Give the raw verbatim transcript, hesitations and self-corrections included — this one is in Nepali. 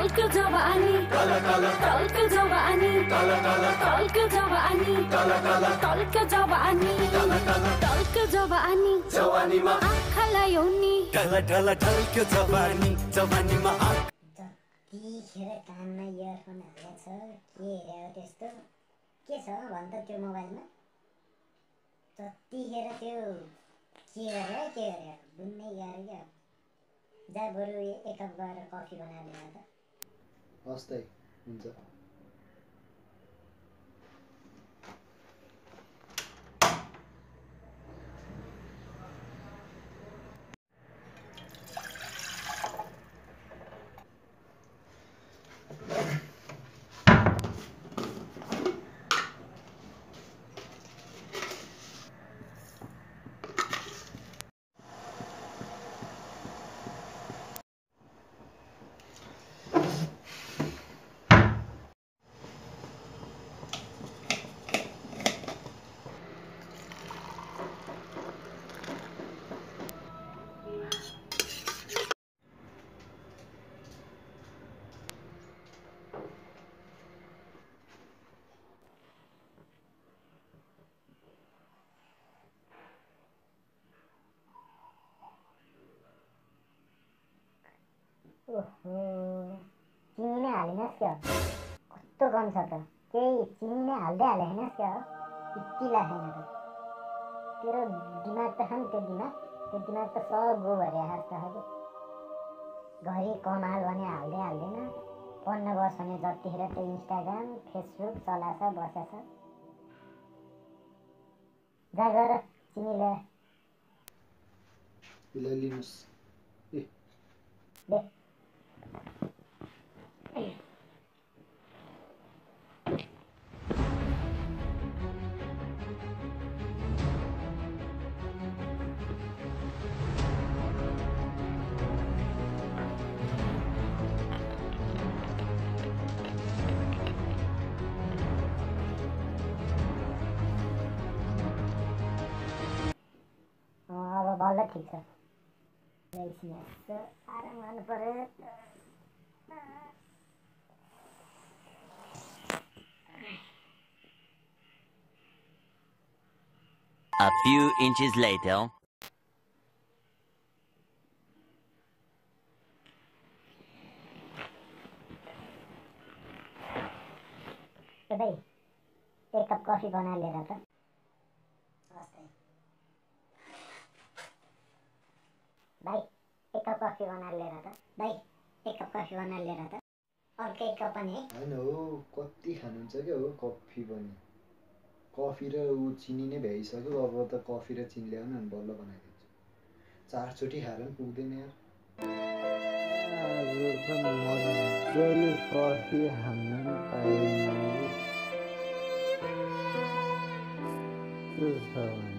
टल्क्यो जवानी टल्क्यो जवानी टल्क्यो जवानी टल्क्यो जवानी टल्क्यो जवानी जवानीमा आँखालाई उनी ढल ढल ढल्क्यो जवानी जवानीमा जतिखेर कानमा इयरफोन हालेको छ के हेऱ्यो त्यस्तो के छ भन् त त्यो मोबाइलमा जतिखेर त्यो के गर्यो के गर्यो बुझ्नै गाह्रो क्या जा बरु एक कप गएर कफी बनाएर ल्याएर त हस् त हुन्छ ओहो चिनी नै हालिनुहोस् क्या कस्तो कम छ त केही चिनी नै हाल्दै हाले हैनस् क्या यति लाग्दैन त तेरो दिमाग त छ नि त्यो दिमाग त्यो दिमाग त सब गोबरे जस्तो छ कि घरि कमाल भने हाल्दै हाल्दैन पढ्न बस भने जतिखेर त्यो इन्स्टाग्राम फेसबुक चलाछ बसेछ जा गएर चिनी ल्याए यसलाई लिनुहोस् ए ले अब बल्ल ठिक छ एकछिन यस्तो आराम गर्नु पर्यो A few inches later. ए भाइ एक कप कफी बना लिएर त भाइ एक कप कफी बना लिएर त भाइ एक कप कफी बना लिएर त अर्कै एक कप पनि है होइन हो कति खानुहुन्छ क्या हो कफी पनि कफी र ऊ चिनी नै भ्याइसक्यो अब त कफी र चिनी ल्याउनु अनि बल्ल बनाइदिन्छु चारचोटि खाएर पनि पुग्दैन यार आज त मजाले कफी खान पाइनँ के छ भने